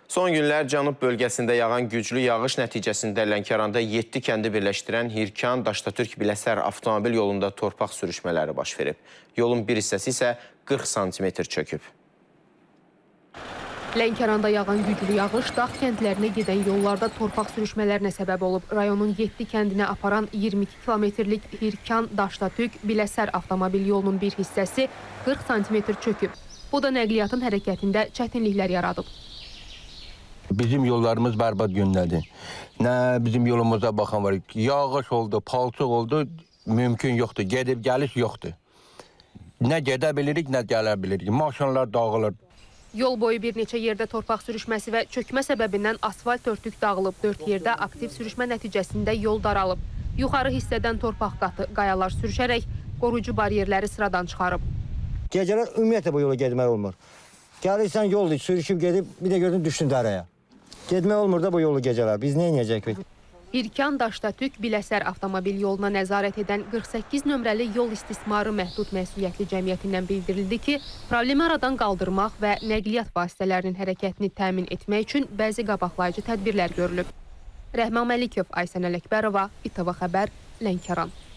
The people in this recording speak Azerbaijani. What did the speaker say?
Son günlər cənub bölgəsində yağan güclü yağış nəticəsində Lənkəranda 7 kəndi birləşdirən Hirkan-Daştatürk-Biləsər avtomobil yolunda torpaq sürüşmələri baş verib. Yolun bir hissəsi isə 40 sm çöküb. Lənkəranda yağan güclü yağış dağ kəndlərinə gedən yollarda torpaq sürüşmələrinə səbəb olub. Rayonun 7 kəndinə aparan 22 kilometrlik Hirkan-Daştatürk-Biləsər avtomobil yolunun bir hissəsi 40 sm çöküb. Bu da nəqliyyatın hərəkətində çətinliklər yaradıb. Bizim yollarımız bərbad gündədir. Nə bizim yolumuza baxan var. Yağış oldu, palçıq oldu, mümkün yoxdur. Gedib gəliş yoxdur. Nə gedə bilirik, nə gələ bilirik. Maşınlar dağılır. Yol boyu bir neçə yerdə torpaq sürüşməsi və çökmə səbəbindən asfalt örtük dağılıb. 4 yerdə aktiv sürüşmə nəticəsində yol daralıb. Yuxarı hissədən torpaq qatı, qayalar sürüşərək qoruyucu baryerləri sıradan çıxarıb. Gecələr ümumiyyətlə bu yola getmək olmur. Gəlirsən yoldur, sürüşüb gedib, bir də gördün düşdün dərəyə. Getmək olmur da bu yolu gecələr. Biz nə edəcəyik? Hirkan-Daştatürk-Biləsər avtomobil yoluna nəzarət edən 48 nömrəli yol istismarı məhdud məsuliyyətli cəmiyyətindən bildirildi ki, problemi aradan qaldırmaq və nəqliyyat vasitələrinin hərəkətini təmin etmək üçün bəzi qabaqlayıcı tədbirlər görülüb. Rəhman Məlikov, Aysən Ələkbərova, İTV Xəbər, Lənkəran.